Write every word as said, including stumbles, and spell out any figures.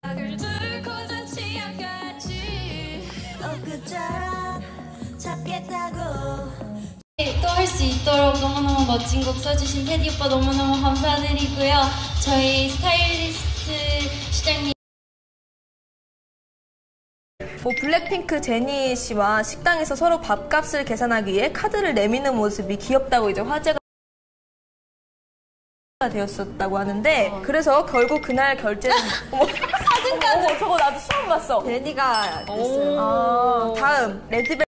또 할 수 있도록 너무너무 멋진 곡 써주신 테디 오빠 너무너무 감사드리고요. 저희 스타일리스트 시장님 뭐 블랙핑크 제니 씨와 식당에서 서로 밥값을 계산하기 위해 카드를 내미는 모습이 귀엽다고 이제 화제가 되었었다고 하는데 어. 그래서 결국 그날 결제는 어머, 사진까지 어머, 저거 나도 처음 봤어. 제니가 됐어요. 아, 다음 레드벨